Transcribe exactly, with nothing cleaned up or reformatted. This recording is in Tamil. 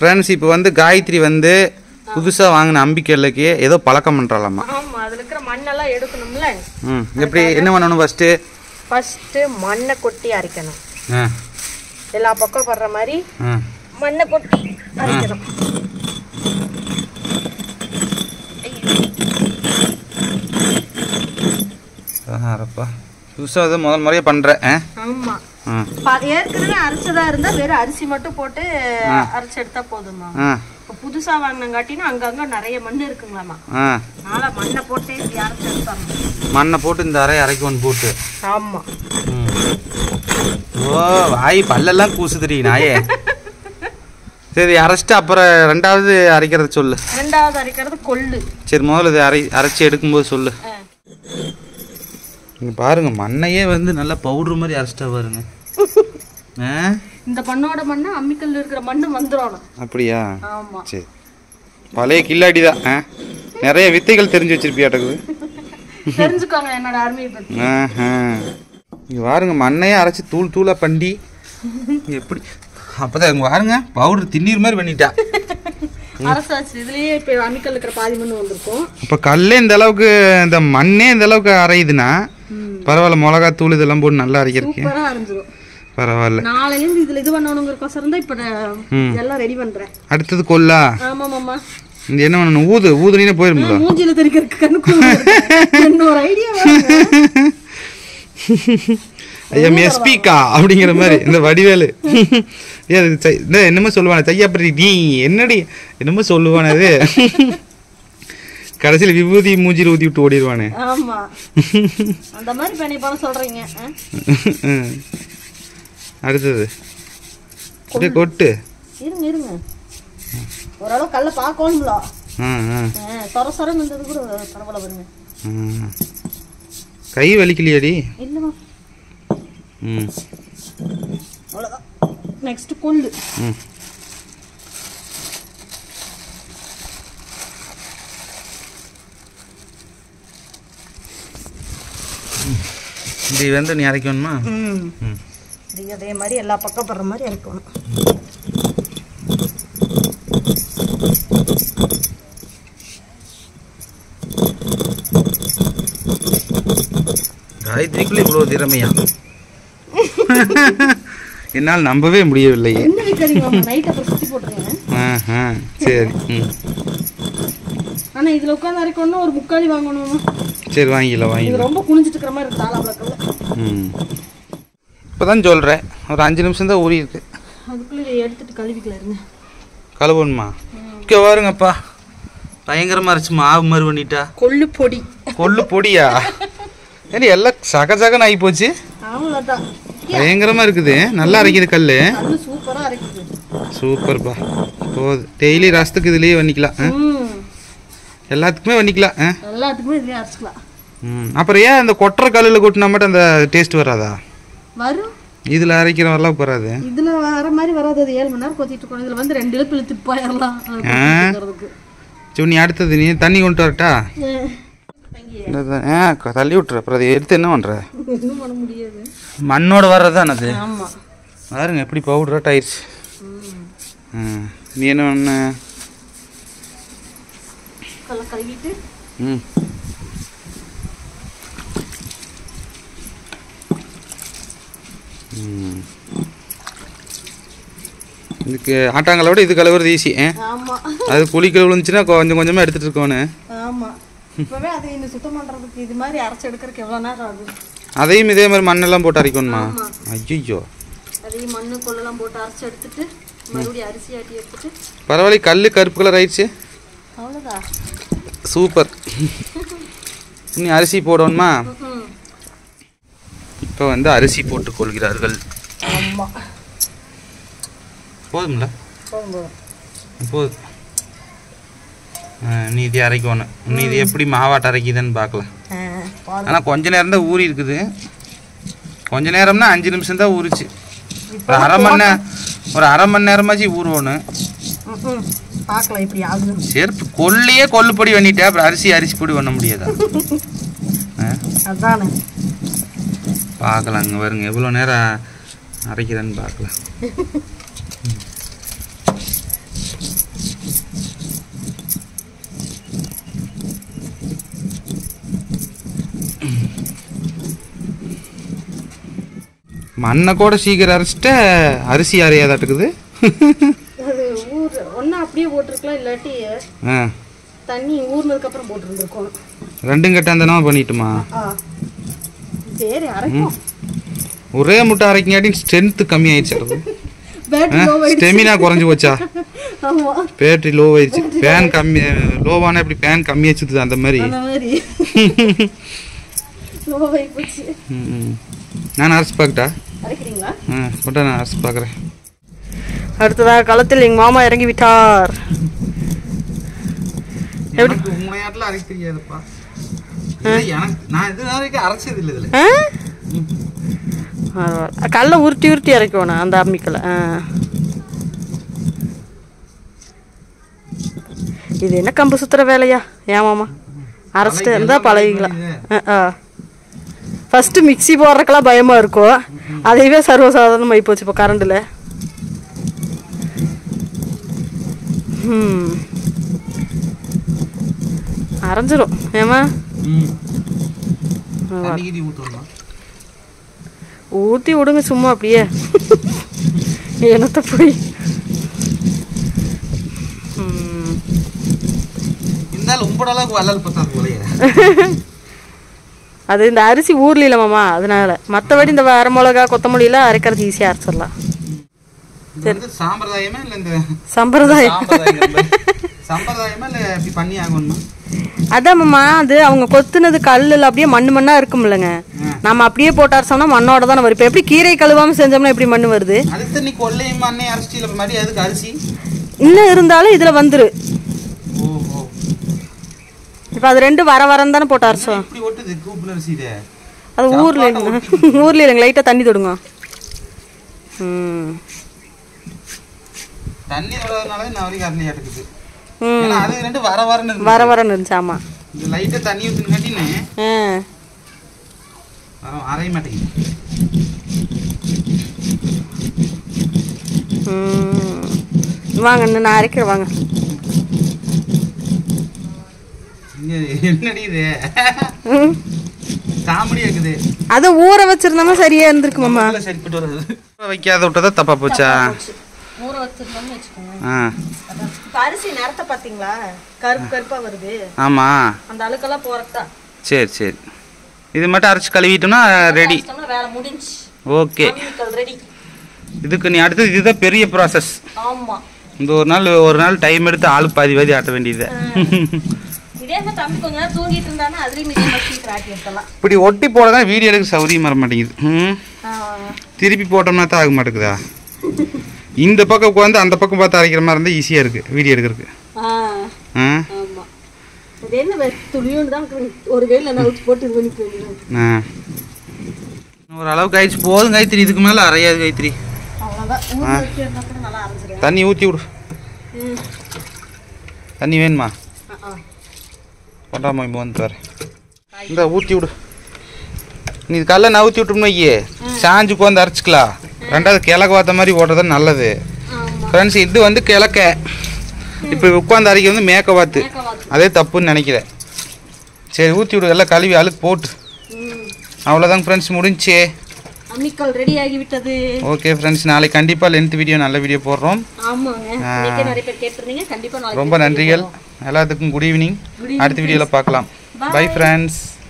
ஃப்ரெண்ட்ஸ் இப்போ வந்து காயத்ரி வந்து புதுசாக வாங்கின அம்பிக்கல்லுக்கு ஏதோ பழக்கம் பண்ணுறாளாமா. ஆமாம், அதில் இருக்கிற மண்ணெல்லாம் எடுக்கணும்ல. ம் எப்படி என்ன பண்ணணும்? ஃபஸ்ட்டு ஃபஸ்ட்டு மண்ணை கொட்டி அரைக்கணும். ஆ எல்லா பக்கம் படுற மாதிரி ஆ மண்ணை கொட்டி அரைக்கணும். அரப்பா புதுசாக அதை முதல் முறையாக பண்ணுறேன். ஆமாம், ஏற்கனவே அரைச்சதா இருந்தா வெறும் அரிசி மட்டும் போட்டு அரைச்சு எடுத்தா போதுமா. இப்போ புதுசா வாங்கினங்காட்டினா அங்கங்க நிறைய மண் இருக்குங்களாமா. அதனால மண்ணை போட்டு அரைச்சு எடுத்தாங்க. மண்ணை போட்டு இந்த அரை அரைக்கணும் போட்டு. ஆமா. ஓ வாய் பல்லெல்லாம் கூசு தெரியும் நாயே. சரி அரைச்சிட்டு அப்புறம் ரெண்டாவது அரைக்கிறது சொல்லு. ரெண்டாவது அரைக்கிறது கொள்ளு. சரி முதல்ல இது அரை அரைச்சி எடுக்கும்போது சொல்லு. இங்கே பாருங்க மண்ணையே வந்து நல்லா பவுடர் மாதிரி அரைச்சிட்டா பாருங்க. இந்த மண்ணோட மண்ணை அம்மிக்கல்ல இருக்கிற மண்ணு வந்துடும். அப்படியா? சரி பழைய கில்லாடி தான். நிறைய வித்தைகள் தெரிஞ்சு வச்சிருப்பியாட்டக்குது. தெரிஞ்சுக்கோங்க என்னோட அருமையை பற்றி. இங்கே பாருங்க மண்ணையே அரைச்சி தூள் தூளாக பண்ணி எப்படி அப்போதான் இங்கே பாருங்க பவுடர் திண்ணீர் மாதிரி பண்ணிட்டா. அரசாச்சு இதுலயே இப்போ அம்மிக்கல் இருக்கிற பாதி மண் வந்திருக்கும். இப்போ கல்லே இந்த அளவுக்கு இந்த மண்ணே இந்த அளவுக்கு அரையுதுன்னா பரவாயில்ல. மிளகா தூள் இதெல்லாம் போட்டு நல்லா அரைக்கிறதுக்கு பரவாயில்ல. நாளையிலிருந்து இதுல இது பண்ணணுங்கிறக்கோசரம் தான் இப்போ எல்லாம் ரெடி பண்றேன். அடுத்தது கொல்லா. ஆமா மாமா. இந்த என்ன பண்ணணும்? ஊது ஊதுனீனே போயிரும்ல. மூஞ்சில தெரிக்கிறதுக்கு கண்ணுக்கு என்ன ஒரு ஐடியா. ஐயா எஸ்பிகா அப்படிங்கிற மாதிரி இந்த வடிவேலு என்னமோ சொல்லுவானே தையாப்படி நீ என்னடி என்னமோ சொல்லுவானே அது. கடைசியில் விபூதி மூஞ்சியில் ஊதி விட்டு ஓடிடுவானே. ஆமா அந்த மாதிரி பண்ணி பண்ண சொல்றீங்க. அடுத்தது அப்படியே கொட்டு. இருங்க இருங்க ஓரளவு கல்ல பார்க்கணும்ல. சொர சொரன்னு இருந்தது கூட பரவாயில்ல வருங்க. கை வலிக்கலையாடி? இல்லைம்மா. ம் அவ்வளோதான். நெக்ஸ்ட் கொள்ளு. ம் இது வந்து நீ அரைக்கணுமா? ம் ம் இது அதே மாதிரி எல்லா பக்கம் படுற மாதிரி அரைக்கணும். காயத்ரிக்குள்ள இவ்வளோ திறமையா என்னால் நம்பவே முடியவில்லையே. சரி ஆனால் இதில் உட்காந்து அரைக்கணும்னா ஒரு முக்காலி வாங்கணும். சரி வாங்கிக்கலாம் வாங்கிக்கலாம். ரொம்ப குனிஞ்சிட்டு இருக்கிற மாதிரி இருந்தாலும் அவ்வளோ. ம் இப்போ தான் சொல்கிறேன் ஒரு அஞ்சு நிமிஷம் தான் ஊறி இருக்கு. அதுக்குள்ளே இதை எடுத்துட்டு கழுவிக்கலாருங்க. கழுவணுமா? இங்கே வாருங்கப்பா பயங்கரமாக இருந்துச்சு. மாவு மாதிரி பண்ணிட்டா. கொள்ளு பொடி. கொள்ளு பொடியா? ஏன்னா எல்லாம் சக சகன்னு ஆகி போச்சு. பயங்கரமா இருக்குது. நல்லா அரைக்குது கல்லு. சூப்பர்ப்பா. போகுது டெய்லி ரசத்துக்கு இதுலயே பண்ணிக்கலாம். எல்லாத்துக்குமே பண்ணிக்கலாம். எல்லாத்துக்குமே இதுலயே அரைச்சுக்கலாம். ம் அப்புறம் ஏன் அந்த கொட்டற கல்லுல கொட்டினா மட்டும் அந்த டேஸ்ட் வராதா? வரும். இதுல அரைக்கிற வரலாம் வராது. இதுல வர மாதிரி வராது. அது ஏழு மணி நேரம் கொத்திட்டு இருக்கணும். இதுல வந்து ரெண்டு இழுப்பு இழுத்து போயிடலாம். சரி நீ அடுத்தது நீ தண்ணி கொண்டு வரட்டா? தள்ளி விட்டுற. அப்புறம் அதை எடுத்து என்ன பண்ற? மண்ணோட வர்றதுதான் அது. பாருங்க எப்படி பவுடரா ஆயிடுச்சு. நீ என்ன பண்ண? ம் இதுக்கு ஆட்டாங்களோட இது கழுவுறது ஈஸி. அது குழி கழுவுச்சுன்னா கொஞ்சம் கொஞ்சமாக எடுத்துட்டு இருக்கோன்னு. இப்பவே அதை இன்னும் சுத்தம் பண்றதுக்கு இது மாதிரி அரைச்சு எடுக்கிறதுக்கு எவ்வளோ நேரம் ஆகும்? அதையும் இதே மாதிரி மண்ணெல்லாம் போட்டு அரைக்கணுமா? ஐயோ அதையும் மண்ணு கொள்ளெல்லாம் போட்டு அரைச்சு எடுத்துட்டு மறுபடியும் அரிசி ஆட்டி எடுத்துட்டு. பரவாயில்ல கல் கருப்பு கலர் ஆயிடுச்சு. அவ்வளோதான். சூப்பர். இனி அரிசி போடணுமா? இப்போ வந்து அரிசி போட்டு கொள்கிறார்கள். ஆமாம் போதும்ல? போதும். நீ இது அரைக்கணும். நீ இது எப்படி மாவாட்ட அரைக்குதுன்னு பார்க்கலாம். ஆனால் கொஞ்ச நேரம் தான் ஊறி இருக்குது. கொஞ்ச நேரம்னா அஞ்சு நிமிஷம் தான் ஊறிச்சு. ஒரு அரை மணி நேரம் ஒரு அரை மணி நேரமாச்சு ஊறணும். பார்க்கலாம் இப்படி ஆகுது. சரி கொல்லையே கொல்லுப்பொடி பண்ணிட்டேன். அப்புறம் அரிசி அரிசி பொடி பண்ண முடியாதா? அதானே பார்க்கலாங்க. வருங்க எவ்வளோ நேரம் அரைக்கிறேன்னு பார்க்கலாம். மண்ணை கூட சீக்கிரம் அரைச்சிட்டு அரிசி அரையாதாட்டுக்குது. அது ஊர் ஒன்றா அப்படியே போட்டிருக்கலாம், இல்லாட்டி தண்ணி ஊர்னதுக்கு அப்புறம் போட்டுருந்துருக்கோம். ரெண்டும் கட்டாந்தனமா பண்ணிட்டுமா? சரி அரைக்கும். ஒரே முட்டை அரைக்காட்டி ஸ்ட்ரென்த் கம்மி ஆயிடுச்சு. ஸ்டெமினா குறைஞ்சி போச்சா? பேட்டரி லோ ஆயிடுச்சு. ஃபேன் கம்மி லோவானா இப்படி ஃபேன் கம்மியாக சுற்றுது அந்த மாதிரி. நான் அரைச்சி பார்க்கட்டா? ஆ போட்டா நான் அரைச்சி பார்க்குறேன். அடுத்ததாக களத்தில் எங்கள் மாமா இறங்கி விட்டார். எப்படி உண்மையாட்டில் அரைக்க தெரியாதுப்பா. எனக்கு நான் இது வரைக்கும் அரைச்சது இல்லை இதில். கல்லை உருட்டி உருட்டி இறக்கணும் அந்த அம்மிக்கலை. ஆ இது என்ன கம்பு சுற்றுற வேலையா? ஏமாமா அரைச்சிட்டு இருந்தால் பழகிக்கலாம். ஆ ஃபஸ்ட்டு மிக்சி போடுறக்கெல்லாம் பயமாக இருக்கும். அதையவே சர்வசாதாரணமாக ஆகி போச்சு இப்போ கரண்டில். ம் அரைஞ்சிரும். ஏமா ஊற்றி விடுங்க சும்மா அப்படியே. என்னத்த போய் அது இந்த அரிசி ஊர்ல இல்ல மாமா, அதனால. மற்றபடி இந்த வர மிளகா கொத்தமல்லியெல்லாம் அரைக்கிறது ஈஸியாக அரைச்சிடலாம். சம்பிரதாயம் அதான் மாமா. அது அவங்க கொத்துனது கல்லுல அப்படியே மண்ணு மண்ணா இருக்கும்லங்க. நம்ம அப்படியே போட்டு அரைச்சோம்னா மண்ணோட தானே வரும். இப்போ எப்படி கீரை கழுவாம செஞ்சோம்னா எப்படி மண்ணு வருது? இன்னும் இருந்தாலும் இதுல வந்துரு. இப்போ அது ரெண்டு வர வரன்னு தானே போட்டு அரைச்சோம். அது ஊர்ல ஊர்ல இல்லைங்க, லைட்டா தண்ணி தொடுங்க. ம் தண்ணி வரதுனால நான் வரைக்கும் அரைஞ்சு எடுக்குது. ஏன்னா அது ரெண்டு வர வரன்னு இருக்கு. வர வரன்னு இருந்துச்சு. ஆமா இந்த லைட்டா தண்ணி ஊத்துன கட்டினே வர அரைய மாட்டேங்குது. ம் வாங்க நான் அரைக்கிறேன் வாங்க. என்னடி இது காமெடியா இருக்குது. அத ஊற வச்சிருந்தோம்னா சரியா இருந்திருக்கு மாமா. சரிப்பட்டு வருது. வைக்காத விட்டதா தப்பா போச்சா? ஊற வச்சிருந்தோம்னு வெச்சுக்கோங்க. அரிசி நேரத்தை பாத்தீங்களா கருப்பு கருப்பா வருது. ஆமா அந்த அழுக்கெல்லாம் போறதா. சரி சரி இது மட்டும் அரைச்சு கழுவிட்டோம்னா ரெடி. வேலை முடிஞ்சு. Okay ready. இதுக்கு நீ அடுத்து இதுதான் பெரிய ப்ராசஸ். ஆமா இந்த ஒரு நாள் ஒரு நாள் டைம் எடுத்து ஆளு பாதி பாதி ஆட்ட வேண்டியது. இப்படி ஒட்டி போடதான் வீடியோ எடுக்க சௌரியம் வர மாட்டேங்குது. திருப்பி போட்டோம்னா தான் ஆக மாட்டேங்குதா? இந்த பக்கம் உட்காந்து அந்த பக்கம் பார்த்து அரைக்கிற மாதிரி இருந்தால் ஈஸியாக இருக்கு வீடியோ எடுக்கிறதுக்கு. ஒரு அளவுக்கு ஆயிடுச்சு. போதும் காய்த்திரி, இதுக்கு மேலே அரையாது காய்த்திரி. தண்ணி ஊற்றி விடு. தண்ணி வேணுமா? கொண்டாமா இப்போ வந்து பாரு. இந்த ஊற்றி விடு. நீ கல்லை நான் ஊற்றி விட்டோம்னு வையே சாஞ்சு உட்காந்து அரைச்சிக்கலாம். ரெண்டாவது கிழக்கு வாத்த மாதிரி ஓட்டுறது நல்லது ஃப்ரெண்ட்ஸ். இது வந்து கிழக்க. இப்போ உட்காந்து அரைக்க வந்து மேக்க வாத்து. அதே தப்புன்னு நினைக்கிறேன். சரி ஊற்றி விடு. எல்லாம் கழுவி அழுக்கு போட்டு. அவ்வளோதாங்க ஃப்ரெண்ட்ஸ், முடிஞ்சே. அம்மிக்கல் ரெடி ஆகி விட்டது. ஓகே ஃப்ரெண்ட்ஸ், நாளைக்கு கண்டிப்பாக லென்த் வீடியோ நல்ல வீடியோ போடுறோம். ரொம்ப நன்றிகள் எல்லாத்துக்கும். Good evening. அடுத்த வீடியோவில் பார்க்கலாம். Bye friends.